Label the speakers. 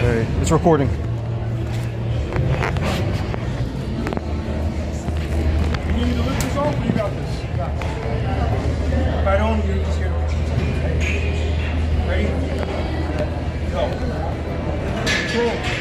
Speaker 1: Okay, it's recording.
Speaker 2: You need me to lift this off or you got this? Got it. If I don't, you're just here. Ready? Go. Control.